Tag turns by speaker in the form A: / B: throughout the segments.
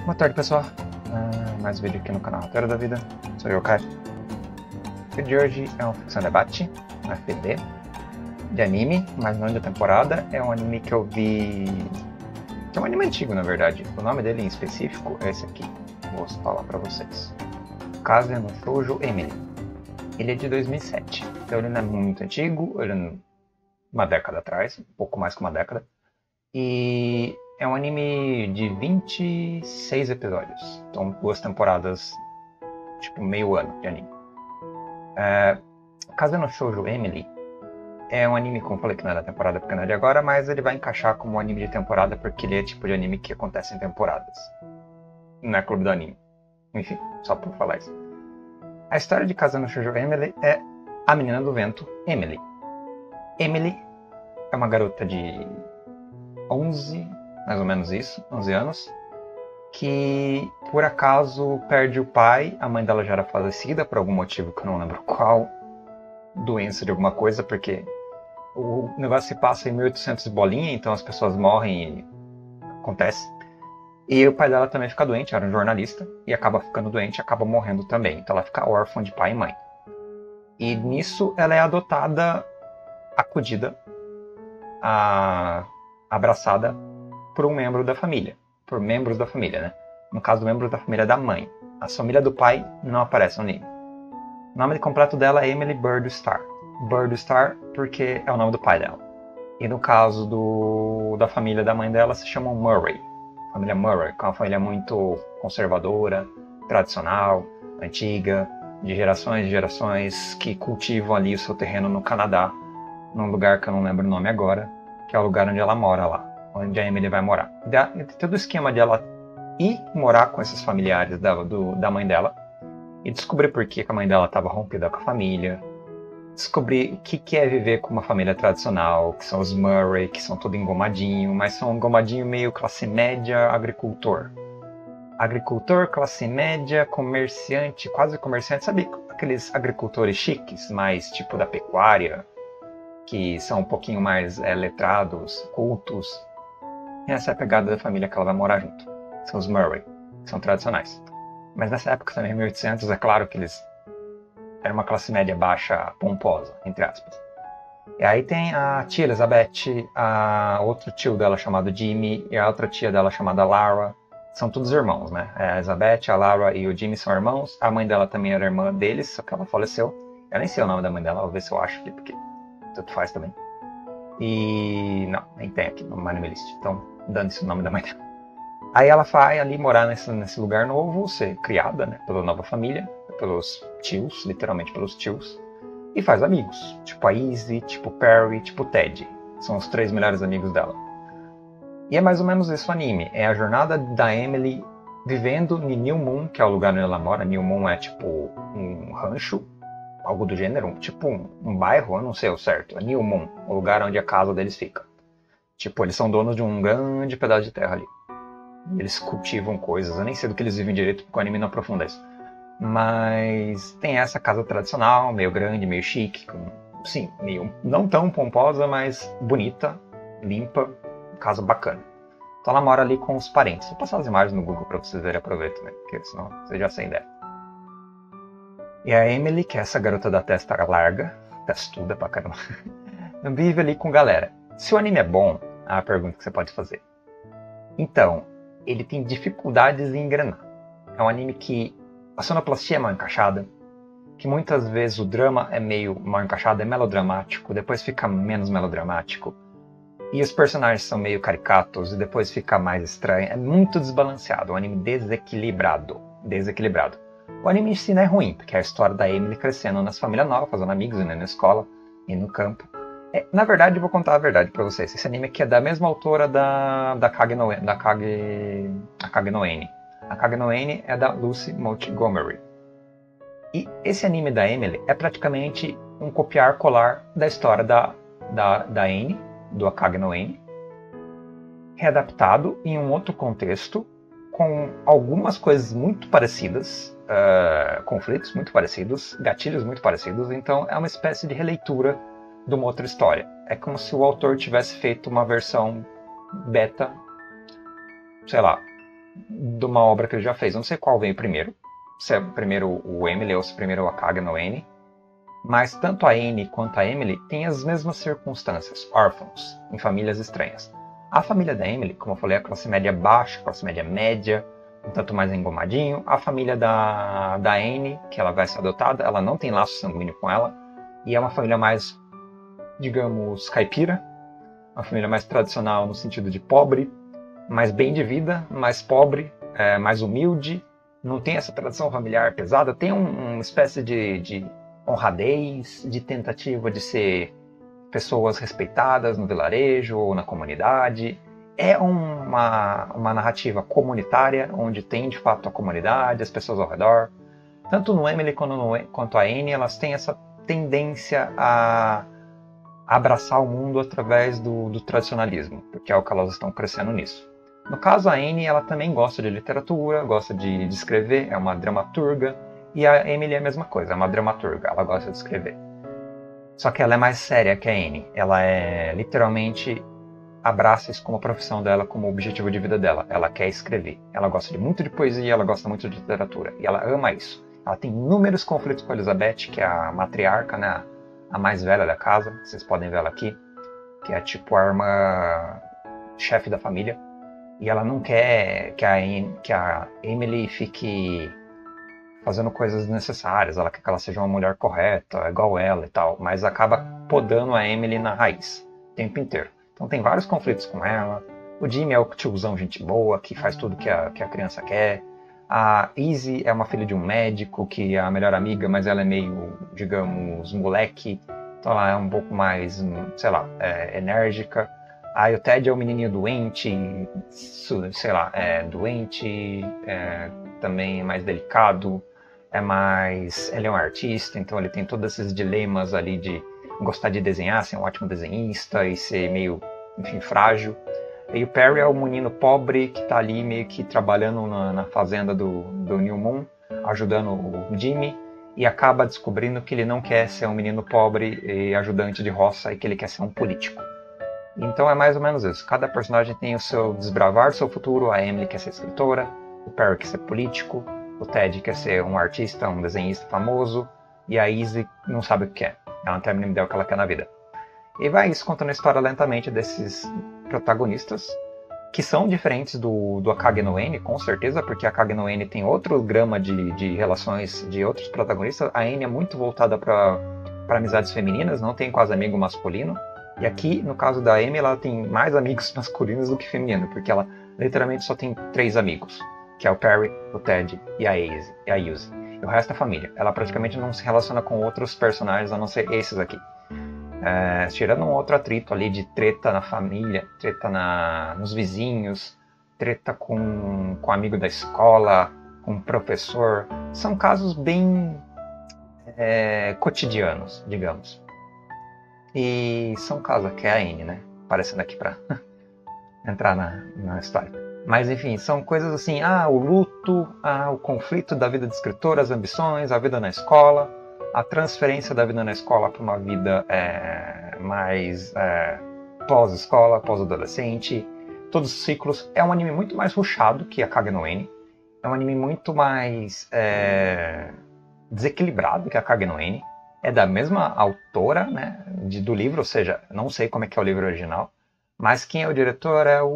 A: Boa tarde, pessoal. Mais um vídeo aqui no canal Roteiro da Vida. Sou eu, Caio. O vídeo de hoje é uma ficção debate, um FD, de anime, mas não de temporada. É um anime que eu vi... que é um anime antigo, na verdade. O nome dele em específico é esse aqui. Vou falar pra vocês. Kaze no Shoujo Emily. Ele é de 2007. Então ele não é muito antigo, ele é uma década atrás, um pouco mais que uma década. E é um anime de 26 episódios. Então, 2 temporadas, tipo, meio ano de anime. Kaze no Shoujo Emily é um anime, como eu falei, que não é da temporada porque não é de agora, mas ele vai encaixar como um anime de temporada porque ele é tipo de anime que acontece em temporadas. Não é clube do anime. Enfim, só por falar isso. A história de Kaze no Shoujo Emily é a menina do vento, Emily. Emily é uma garota de 11, mais ou menos isso, 11 anos, que por acaso perde o pai. A mãe dela já era falecida por algum motivo que eu não lembro qual, doença de alguma coisa, porque o negócio se passa em 1800 bolinha, então as pessoas morrem e acontece. E o pai dela também fica doente, era um jornalista, e acaba ficando doente e acaba morrendo também. Então ela fica órfã de pai e mãe. E nisso ela é adotada, acudida, abraçada por um membro da família. Por membros da família, né? No caso, membros da família da mãe. A família do pai não aparece no anime. O nome completo dela é Emily Birdstar. Birdstar porque é o nome do pai dela. E no caso da família da mãe dela, se chamam Murray. Família Murray, que é uma família muito conservadora, tradicional, antiga, de gerações, que cultivam ali o seu terreno no Canadá, num lugar que eu não lembro o nome agora, que é o lugar onde ela mora lá, onde a Emily vai morar. Todo o esquema de ela ir morar com esses familiares da mãe dela, e descobrir por que a mãe dela estava rompida com a família, descobrir o que é viver com uma família tradicional, que são os Murray, que são tudo engomadinho, mas são engomadinho meio classe média, agricultor. Agricultor, classe média, comerciante, quase comerciante, sabe aqueles agricultores chiques, mais tipo da pecuária, que são um pouquinho mais letrados, cultos. E essa é a pegada da família que ela vai morar junto. São os Murray, que são tradicionais. Mas nessa época também, 1800, é claro que eles eram uma classe média baixa, pomposa, entre aspas. E aí tem a tia Elizabeth, outro tio dela chamado Jimmy, e a outra tia dela chamada Lara. São todos irmãos, né? A Elizabeth, a Lara e o Jimmy são irmãos. A mãe dela também era irmã deles, só que ela faleceu. Eu nem sei o nome da mãe dela, vou ver se eu acho aqui, porque tanto faz também. E não, nem tem aqui no My List, então dane-se o nome da mãe dela. Aí ela vai ali morar nesse lugar novo, ser criada, né, pela nova família, pelos tios, literalmente pelos tios, e faz amigos, tipo a Izzy, tipo Perry, tipo Ted. São os 3 melhores amigos dela. E é mais ou menos isso o anime, é a jornada da Emily vivendo em New Moon, que é o lugar onde ela mora. New Moon é tipo um rancho, algo do gênero, tipo um bairro, eu não sei o certo. É New Moon, o lugar onde a casa deles fica. Tipo, eles são donos de um grande pedaço de terra ali. Eles cultivam coisas, eu nem sei do que eles vivem direito, porque o anime não aprofunda isso. Mas tem essa casa tradicional, meio grande, meio chique, sim, meio não tão pomposa, mas bonita, limpa, casa bacana. Então ela mora ali com os parentes. Vou passar as imagens no Google para vocês verem, aproveitem, né? Porque senão vocês já têm ideia. E a Emily, que é essa garota da testa larga, testuda pra caramba, vive ali com galera. Se o anime é bom, é a pergunta que você pode fazer. Então, ele tem dificuldades em engrenar. É um anime que a sonoplastia é mal encaixada, que muitas vezes o drama é meio mal encaixado, é melodramático, depois fica menos melodramático. E os personagens são meio caricatos e depois fica mais estranho. É muito desbalanceado, um anime desequilibrado. O anime em si não é ruim, porque é a história da Emily crescendo nas famílias novas, fazendo amigos, indo na escola e no campo. Na verdade, eu vou contar a verdade pra vocês. Esse anime aqui é da mesma autora da Kage no Eni. A Kage no Eni é da Lucy Montgomery. E esse anime da Emily é praticamente um copiar-colar da história da Eni, do Akage no Eni, readaptado em um outro contexto, com algumas coisas muito parecidas, conflitos muito parecidos, gatilhos muito parecidos. Então é uma espécie de releitura de uma outra história. É como se o autor tivesse feito uma versão beta, sei lá, de uma obra que ele já fez. Eu não sei qual veio primeiro, se é primeiro o Emily ou se primeiro a Akage no Eni, mas tanto a Anne quanto a Emily têm as mesmas circunstâncias, órfãos, em famílias estranhas. A família da Emily, como eu falei, é a classe média baixa, classe média média, um tanto mais engomadinho. A família da Anne, que ela vai ser adotada, ela não tem laço sanguíneo com ela, e é uma família mais, digamos, caipira, uma família mais tradicional no sentido de pobre, mais bem de vida, mais pobre, mais humilde, não tem essa tradição familiar pesada, tem uma espécie de honradez, de tentativa de ser pessoas respeitadas no vilarejo ou na comunidade. É uma narrativa comunitária, onde tem de fato a comunidade, as pessoas ao redor. Tanto no Emily quanto a Anne, elas têm essa tendência a abraçar o mundo através do tradicionalismo, porque é o que elas estão crescendo nisso. No caso, a Anne, ela também gosta de literatura, gosta de escrever, é uma dramaturga, e a Emily é a mesma coisa, é uma dramaturga, ela gosta de escrever. Só que ela é mais séria que a Anne, ela literalmente abraça isso como profissão dela, como objetivo de vida dela. Ela quer escrever, ela gosta muito de poesia, ela gosta muito de literatura, e ela ama isso. Ela tem inúmeros conflitos com a Elizabeth, que é a matriarca, né, a mais velha da casa, vocês podem ver ela aqui, que é tipo a irmã chefe da família, e ela não quer que a Emily fique fazendo coisas desnecessárias, ela quer que ela seja uma mulher correta, igual ela e tal, mas acaba podando a Emily na raiz, o tempo inteiro. Então tem vários conflitos com ela. O Jimmy é o tiozão gente boa, que faz tudo que a criança quer. A Izzy é uma filha de um médico, que é a melhor amiga, mas ela é meio, digamos, moleque. Então ela é um pouco mais, sei lá, enérgica. Aí o Ted é um menininho doente, sei lá, doente, também é mais delicado, ele é um artista, então ele tem todos esses dilemas ali de gostar de desenhar, ser um ótimo desenhista e ser meio, enfim, frágil. E o Perry é o menino pobre que está ali meio que trabalhando na fazenda do New Moon, ajudando o Jimmy, e acaba descobrindo que ele não quer ser um menino pobre e ajudante de roça e que ele quer ser um político. Então é mais ou menos isso. Cada personagem tem o seu desbravar, o seu futuro. A Emily quer ser escritora, o Perry quer ser político, o Ted quer ser um artista, um desenhista famoso, e a Izzy não sabe o que é. Ela não termina de ideia o que ela quer na vida. E vai isso contando a história lentamente desses protagonistas, que são diferentes do Akage no Eni, com certeza, porque a Akage no Eni tem outro grama de relações de outros protagonistas. A Eni é muito voltada para amizades femininas, não tem quase amigo masculino. E aqui, no caso da Amy, ela tem mais amigos masculinos do que femininos, porque ela literalmente só tem 3 amigos, que é o Perry, o Ted e a Yuzi. E o resto é família. Ela praticamente não se relaciona com outros personagens, a não ser esses aqui. Tirando um outro atrito ali de treta na família, treta nos vizinhos, treta com amigo da escola, com o professor. São casos bem cotidianos, digamos. E são casos que é a Anne, né? Aparecendo aqui pra entrar na história. Mas enfim, são coisas assim, o luto, o conflito da vida de escritor, as ambições, a vida na escola, a transferência da vida na escola para uma vida mais pós-escola, pós-adolescente, todos os ciclos. É um anime muito mais rushado que a Akage no Eni. É um anime muito mais desequilibrado que a Akage no Eni. É da mesma autora, né, do livro, ou seja, não sei como é que é o livro original, mas quem é o diretor é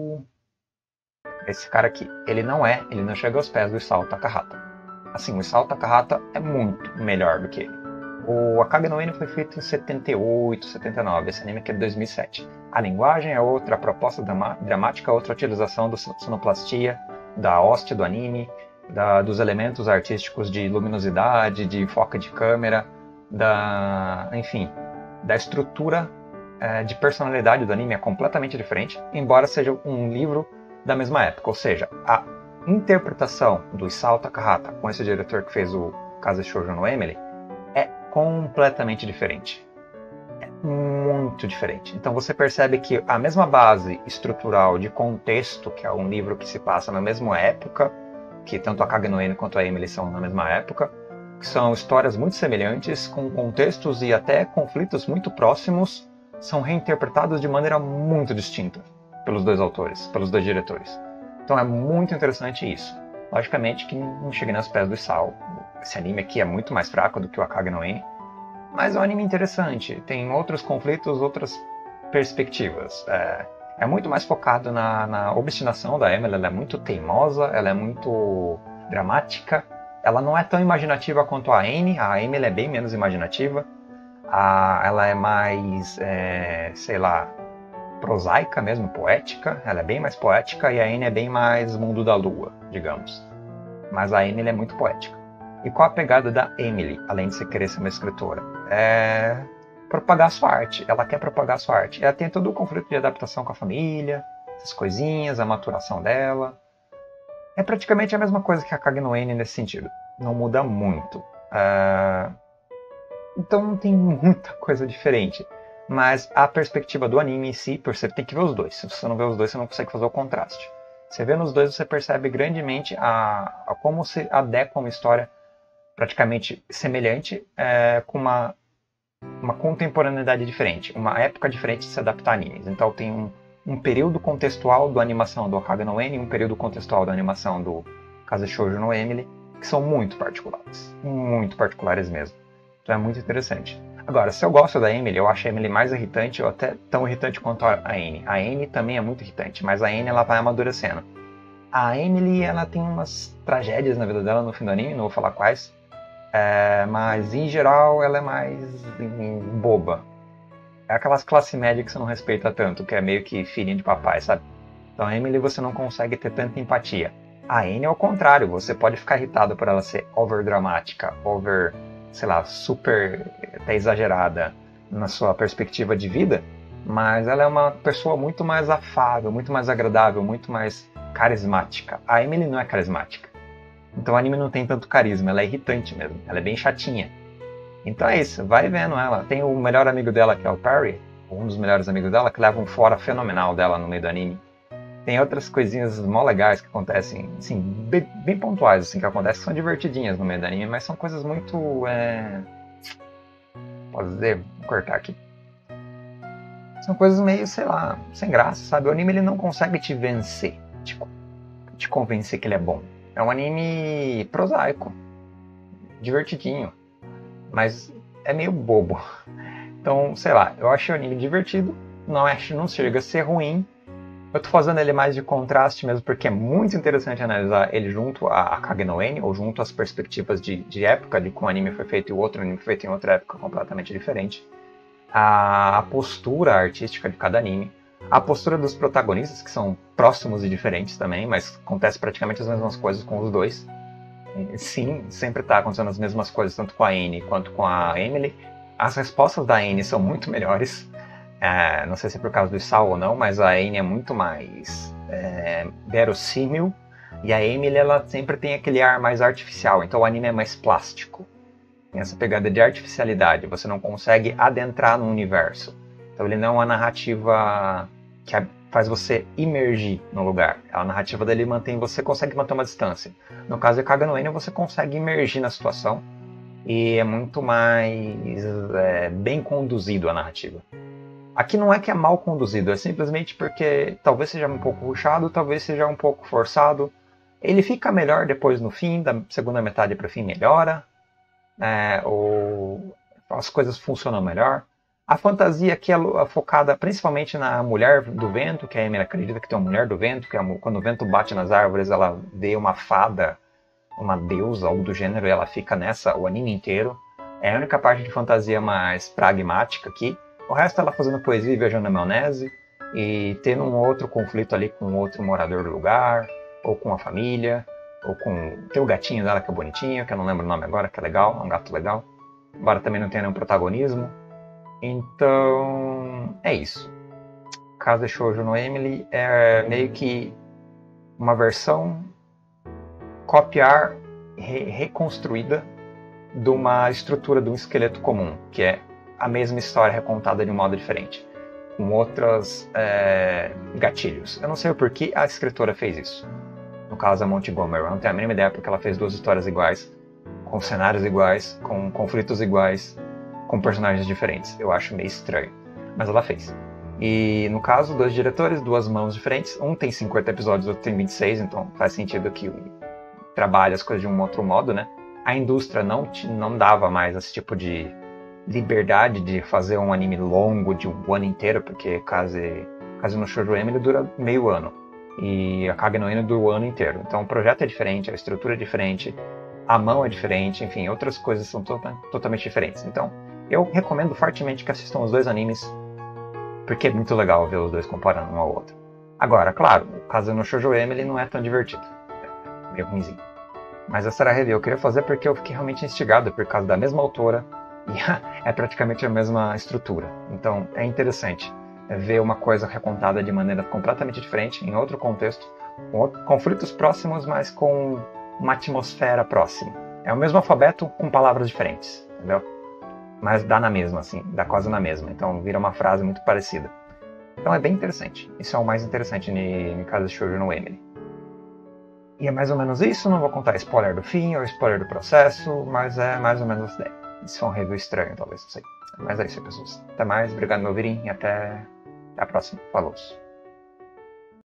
A: esse cara aqui. Ele não chega aos pés do Isao Takahata. Assim, o Isao Takahata é muito melhor do que ele. O Akage no Eni foi feito em 78, 79, esse anime aqui é de 2007. A linguagem é outra, a proposta dramática é outra, a utilização da sonoplastia, da hoste do anime, dos elementos artísticos de luminosidade, de foco de câmera, enfim, da estrutura de personalidade do anime é completamente diferente, embora seja um livro da mesma época. Ou seja, a interpretação do Isao Takahata com esse diretor que fez o Kaze Shoujo no Emily é completamente diferente. É muito diferente. Então você percebe que a mesma base estrutural de contexto, que é um livro que se passa na mesma época, que tanto a Akage no Eni quanto a Emily são na mesma época, que são histórias muito semelhantes, com contextos e até conflitos muito próximos, são reinterpretados de maneira muito distinta pelos dois autores, pelos dois diretores. Então é muito interessante isso. Logicamente que não chega nos pés do Isao. Esse anime aqui é muito mais fraco do que o Akage no Eni, mas é um anime interessante. Tem outros conflitos, outras perspectivas. É muito mais focado na obstinação da Emily. Ela é muito teimosa, ela é muito dramática. Ela não é tão imaginativa quanto a Eni. A Emily é bem menos imaginativa. Ela é mais, sei lá, prosaica mesmo, poética. Ela é bem mais poética e a Eni é bem mais mundo da lua, digamos. Mas a Emily é muito poética. E qual a pegada da Emily, além de você querer ser uma escritora? É propagar sua arte. Ela quer propagar sua arte. Ela tem todo o conflito de adaptação com a família, essas coisinhas, a maturação dela. É praticamente a mesma coisa que a Akage no Eni nesse sentido. Não muda muito. Então não tem muita coisa diferente. Mas a perspectiva do anime em si, você tem que ver os dois. Se você não vê os dois, você não consegue fazer o contraste. Você vê nos dois, você percebe grandemente a como se adequa uma história praticamente semelhante, com uma contemporaneidade diferente, uma época diferente de se adaptar a animes. Então tem um período contextual da animação do Akage no Eni e um período contextual da animação do Kaze Shoujo no Emily, que são muito particulares mesmo. Então é muito interessante. Agora, se eu gosto da Emily, eu acho a Emily mais irritante, ou até tão irritante quanto a Eni. A Eni também é muito irritante, mas a Eni ela vai amadurecendo. A Emily, ela tem umas tragédias na vida dela no fim do anime, não vou falar quais, mas em geral ela é mais boba. É aquelas classe média que você não respeita tanto, que é meio que filhinha de papai, sabe? Então a Emily você não consegue ter tanta empatia. A Eni é o contrário, você pode ficar irritado por ela ser overdramática, sei lá, super até exagerada na sua perspectiva de vida, mas ela é uma pessoa muito mais afável, muito mais agradável, muito mais carismática. A Emily não é carismática. Então o anime não tem tanto carisma, ela é irritante mesmo, ela é bem chatinha. Então é isso, vai vendo ela. Tem o melhor amigo dela, que é o Perry, um dos melhores amigos dela, que leva um fora fenomenal dela no meio do anime. Tem outras coisinhas mó legais que acontecem, assim, bem pontuais, assim, que acontecem, que são divertidinhas no meio do anime, mas são coisas muito, posso dizer, vou cortar aqui. São coisas meio, sei lá, sem graça, sabe? O anime ele não consegue te vencer, te convencer que ele é bom. É um anime prosaico, divertidinho, mas é meio bobo. Então, sei lá, eu achei o anime divertido, não chega a ser ruim. Eu tô fazendo ele mais de contraste mesmo, porque é muito interessante analisar ele junto a Akage no Eni, ou junto às perspectivas de época, de como o anime foi feito e o outro anime foi feito em outra época completamente diferente. A postura artística de cada anime, a postura dos protagonistas, que são próximos e diferentes também, mas acontece praticamente as mesmas coisas com os dois. Sim, sempre está acontecendo as mesmas coisas, tanto com a Eni quanto com a Emily. As respostas da Eni são muito melhores. Não sei se é por causa do Isao ou não, mas a Eni é muito mais verossímil. E a Emily, ela sempre tem aquele ar mais artificial. Então o anime é mais plástico. Tem essa pegada de artificialidade. Você não consegue adentrar no universo. Então ele não é uma narrativa que faz você imergir no lugar. A narrativa dele consegue manter uma distância. No caso de Akage no Eni, você consegue imergir na situação. E é muito mais bem conduzido a narrativa. Aqui não é que é mal conduzido, é simplesmente porque talvez seja um pouco rushado, talvez seja um pouco forçado. Ele fica melhor depois no fim, da segunda metade para o fim melhora, ou as coisas funcionam melhor. A fantasia aqui é focada principalmente na mulher do vento, que a Emily acredita que tem uma mulher do vento, que quando o vento bate nas árvores ela vê uma fada, uma deusa, algo do gênero, e ela fica nessa o anime inteiro. É a única parte de fantasia mais pragmática aqui. O resto ela fazendo poesia e viajando na maionese, e tendo um outro conflito ali com outro morador do lugar, ou com a família, ou com... Tem o gatinho dela que é bonitinho, que eu não lembro o nome agora, que é legal, é um gato legal. Embora também não tenha nenhum protagonismo. Então, é isso. Kaze Shoujo no Emily é meio que uma versão copiar, reconstruída de uma estrutura, de um esqueleto comum, que é a mesma história recontada de um modo diferente, com outros gatilhos. Eu não sei o porquê a escritora fez isso. No caso, a Montgomery, eu não tenho a mínima ideia porque ela fez duas histórias iguais, com cenários iguais, com conflitos iguais, com personagens diferentes. Eu acho meio estranho, mas ela fez. E no caso, 2 diretores, 2 mãos diferentes. Um tem 50 episódios, outro tem 26, então faz sentido que um trabalhe as coisas de um outro modo, né? A indústria não dava mais esse tipo de liberdade de fazer um anime longo de um ano inteiro, porque Kaze no Shoujo Emily dura meio ano e a Kage no Ino dura o ano inteiro. Então o projeto é diferente, a estrutura é diferente, a mão é diferente, enfim, outras coisas são totalmente diferentes. Então eu recomendo fortemente que assistam os 2 animes, porque é muito legal ver os 2 comparando um ao outro. Agora, claro, o Kaze no Shoujo Emily não é tão divertido, é meio ruimzinho. Mas essa era a review eu queria fazer porque eu fiquei realmente instigado por causa da mesma autora e é praticamente a mesma estrutura. Então é interessante ver uma coisa recontada de maneira completamente diferente, em outro contexto, com conflitos próximos, mas com uma atmosfera próxima. É o mesmo alfabeto com palavras diferentes, entendeu? Mas dá na mesma, assim, dá quase na mesma. Então vira uma frase muito parecida. Então é bem interessante. Isso é o mais interessante em Kaze Shoujo no Emily. E é mais ou menos isso, não vou contar spoiler do fim ou spoiler do processo, mas é mais ou menos essa ideia. Isso é um review estranho, talvez, não sei. Mas é isso aí, pessoas. Até mais, obrigado por me ouvirem e até a próxima. Falou!